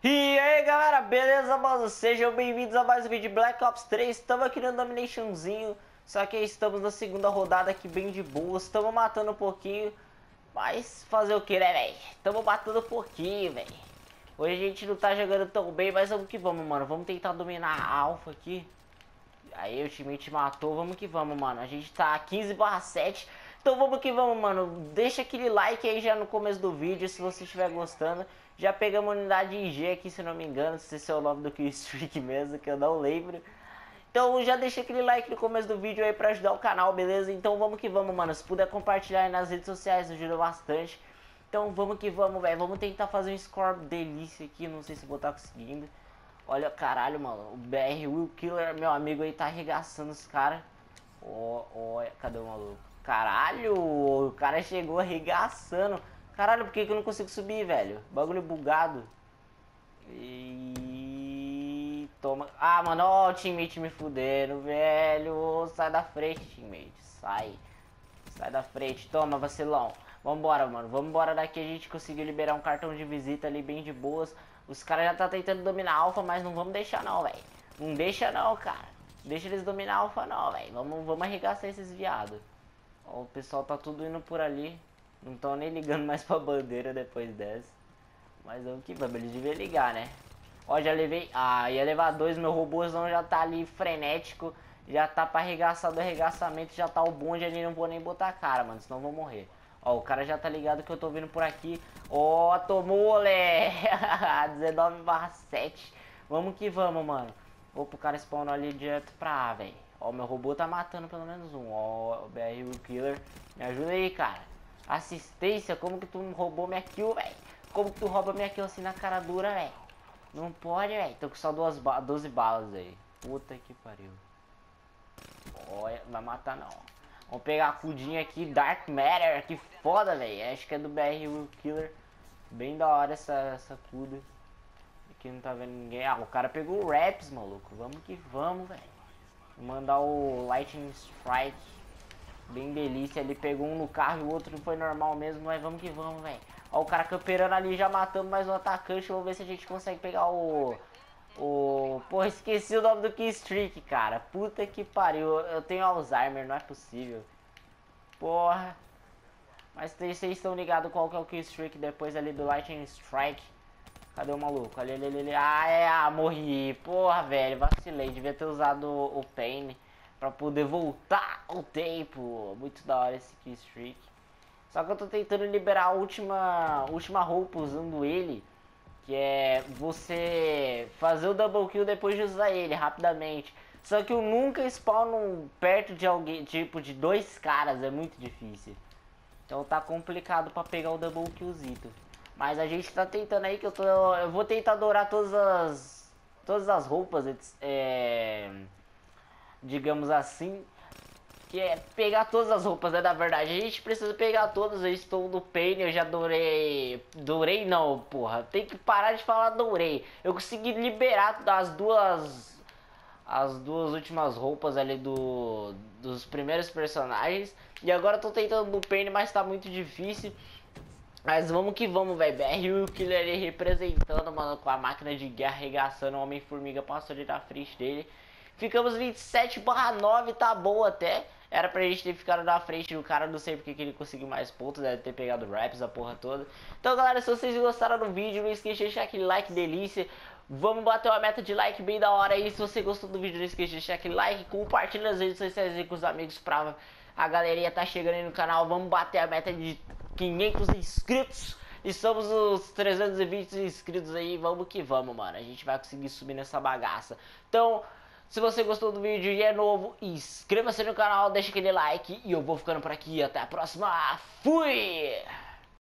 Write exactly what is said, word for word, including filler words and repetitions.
E aí galera, beleza, mano? Sejam bem-vindos a mais um vídeo de Black Ops três. Estamos aqui no Dominationzinho, só que estamos na segunda rodada aqui bem de boa. Estamos matando um pouquinho, mas fazer o que, né, velho? Estamos matando um pouquinho, velho. Hoje a gente não tá jogando tão bem, mas vamos que vamos, mano. Vamos tentar dominar a Alpha aqui. Aí o time te matou, vamos que vamos, mano. A gente tá quinze barra sete. Então vamos que vamos, mano. Deixa aquele like aí já no começo do vídeo, se você estiver gostando. Já pegamos a unidade I G aqui, se não me engano. Se esse é o nome do Killstreak mesmo, que eu não lembro. Então já deixa aquele like no começo do vídeo aí pra ajudar o canal, beleza? Então vamos que vamos, mano. Se puder compartilhar aí nas redes sociais, ajuda bastante. Então vamos que vamos, velho. Vamos tentar fazer um score delícia aqui. Não sei se vou estar conseguindo. Olha, caralho, mano. O B R Will Killer, meu amigo aí, tá arregaçando os caras. Ó, ó, cadê o maluco? Caralho, o cara chegou arregaçando. Caralho, por que, que eu não consigo subir, velho? Bagulho bugado. E... Toma. Ah, mano, ó o teammate me fudendo, velho. Sai da frente, teammate. Sai. Sai da frente. Toma, vacilão. Vambora, mano. Vambora daqui. A gente conseguiu liberar um cartão de visita ali bem de boas. Os caras já tá tentando dominar a Alpha, mas não vamos deixar não, velho. Não deixa não, cara. Deixa eles dominar a Alpha não, velho. Vamos, vamos arregaçar esses viados. Ó, o pessoal tá tudo indo por ali. Não tão nem ligando mais pra bandeira depois dessa. Mas vamos que vamos. Eles deviam ligar, né? Ó, já levei... Ah, ia levar dois. Meu robôzão já tá ali frenético. Já tá pra arregaçar do arregaçamento. Já tá o bonde ali. Não vou nem botar a cara, mano. Senão eu vou morrer. Ó, o cara já tá ligado que eu tô vindo por aqui. Ó, tomou, olé! dezenove barra sete. Vamos que vamos, mano. Opa, o cara spawnou ali direto pra A, velho. Ó, meu robô tá matando pelo menos um. Ó, o B R Will Killer. Me ajuda aí, cara. Assistência, como que tu roubou minha kill, velho? Como que tu rouba minha kill assim na cara dura, velho? Não pode, velho. Tô com só duas ba doze balas aí. Puta que pariu. Olha, vai matar não. Vamos pegar a cudinha aqui, Dark Matter, que foda, velho. Acho que é do B R Will Killer. Bem da hora essa, essa cuda. Aqui não tá vendo ninguém. Ah, o cara pegou o Raps, maluco. Vamos que vamos, velho. Mandar o Lightning Strike. Bem delícia. Ele pegou um no carro e o outro foi normal mesmo. Mas vamos que vamos, velho. Ó, o cara camperando ali, já matando mais um atacante. Vamos ver se a gente consegue pegar o... O... Porra, esqueci o nome do Killstreak, cara. Puta que pariu. Eu tenho Alzheimer, não é possível. Porra. Mas vocês estão ligados qual que é o Killstreak depois ali do Lightning Strike. Cadê o maluco? Ali, ali, ali, ali. Ah, é, ah, morri. Porra, velho, vacilei. Devia ter usado o, o Pain pra poder voltar o tempo. Muito da hora esse Killstreak. Só que eu tô tentando liberar a última, última roupa usando ele. Que é você fazer o double kill depois de usar ele rapidamente. Só que eu nunca spawno perto de alguém, tipo de dois caras, é muito difícil. Então tá complicado pra pegar o double killzito. Mas a gente tá tentando aí que eu tô... Eu vou tentar dourar todas as... Todas as roupas, é... digamos assim. Que é pegar todas as roupas, né, na verdade. A gente precisa pegar todas. Eu estou no Pain, eu já dourei... Dourei não, porra. Tem que parar de falar dourei. Eu consegui liberar as duas... As duas últimas roupas ali do... Dos primeiros personagens. E agora eu tô tentando no Pain, mas tá muito difícil. Mas vamos que vamos, velho. B R Will Killer ali representando, mano, com a máquina de guerra arregaçando. O Homem-Formiga passou ali na frente dele. Ficamos vinte e sete barra nove, tá bom até. Era pra gente ter ficado na frente do cara, não sei porque que ele conseguiu mais pontos, deve ter pegado raps, a porra toda. Então, galera, se vocês gostaram do vídeo, não esqueça de deixar aquele like delícia. Vamos bater uma meta de like bem da hora aí. Se você gostou do vídeo, não esqueça de deixar aquele like, compartilha nas redes sociais aí com os amigos pra a galerinha tá chegando aí no canal. Vamos bater a meta de quinhentos inscritos. E somos os trezentos e vinte inscritos aí. Vamos que vamos, mano. A gente vai conseguir subir nessa bagaça. Então, se você gostou do vídeo e é novo, inscreva-se no canal, deixa aquele like. E eu vou ficando por aqui. Até a próxima. Fui!